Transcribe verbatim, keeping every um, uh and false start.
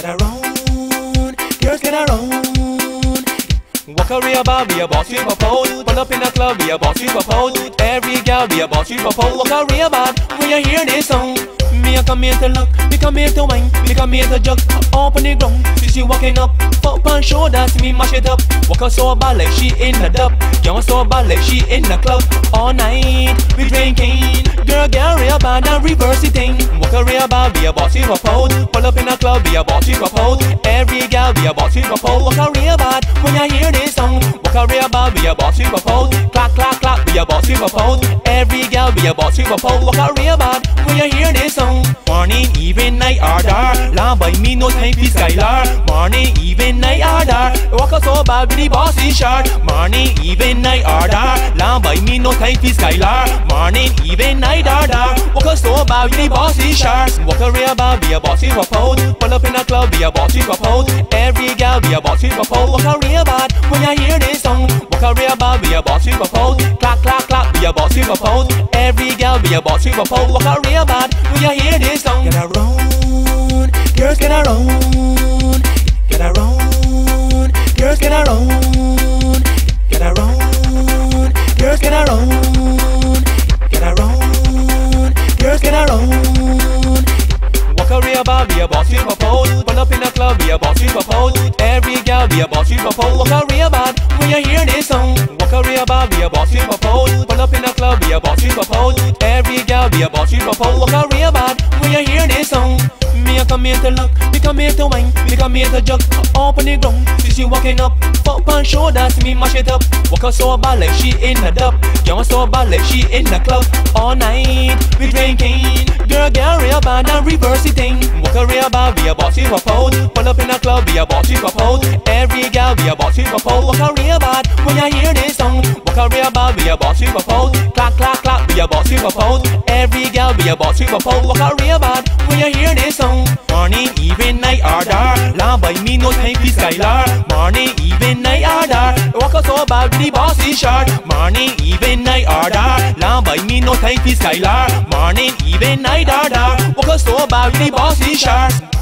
around, girls get around. Walk a real bar, be a boss, you propose. Pull up in a club, be a boss, you propose. Every girl, be a boss, you propose. Walk a real bar, when you hear this song. Me a come here to look, me come here to wine, me come here to jug up on the ground. See she walking up, up on shoulders, me mash it up. Walk her so bad like she in the dub. Girl so bad like she in the club. All night, we drinking. Girl, girl, real bad and reverse the thing. Walk a real bad, be a boss, you propose. Pull up in a club, be a boss, you propose. Every girl, be a boss, you propose. Walk a real bad, when you hear this song. Walk a real bad, be a boss, you propose. Clap, clap, clap, be a boss, you propose. Every girl, be a boss, you propose. Walk a real bad, when you hear this song. Morning, evening, night, or dark. Lamb by me, no time for Skylar. Morning, evening, night, or dark. Walk a so bad with the bossy shirt. Morning, evening, night, or dark. Lamb by me, no time for Skylar. Morning, evening, night, or dark. Walk a so bad with the bossy shirt. Walk a real bad, be a bossy propose. Pull up in a club, be a bossy propose. Every girl, be a bossy propose. Walk a real bad, when you hear this song. Walk a real bad, be a bossy propose. Clap, clap, clap, be a bossy propose. Every girl, be a bossy propose. Walk a real bad, when you hear this song. Get around, girls get around. Get around, girls get around. Get around, girls get around. Get around, girls get around. Walk a real bar, be a boss, you propose. Pull up in a club, be a boss, you propose. Every girl, be a boss, you propose. Walk a real bar, when you hear this song. Walk a real bar, be a boss, you propose. Pull up in a club, be a boss, you propose. Every girl, be a boss, you propose. Walk a real bar, when you hear this song. Me a come here to look, me come here to wine, me come here to jug up on the ground. See she walking up, up on shoulders, me mash it up. Walk her so bad like she in the dub. Girl so bad like she in the club. All night, we drinking. Girl, girl, real bad and reverse the thing. Walk a real bad, be a bossy propose. Pull up in a club, be a bossy propose. Every girl, be a bossy propose. Walk a real bad, when you hear this song. Walk a real bad, be a bossy propose. Clap, clap, clap, be a bossy propose. Every girl, be a bossy propose. Walk a real bad, when you hear this song. Morning, evening, night, or dark. Lamb by me, no time for Skylar. Morning, evening, night, or dark. Walk a so bad with the bossy shirt. Morning, evening, night, or dark. Lamb by me, no time for Skylar. Morning, evening, night, or dark. Walk a so bad with the bossy shirt.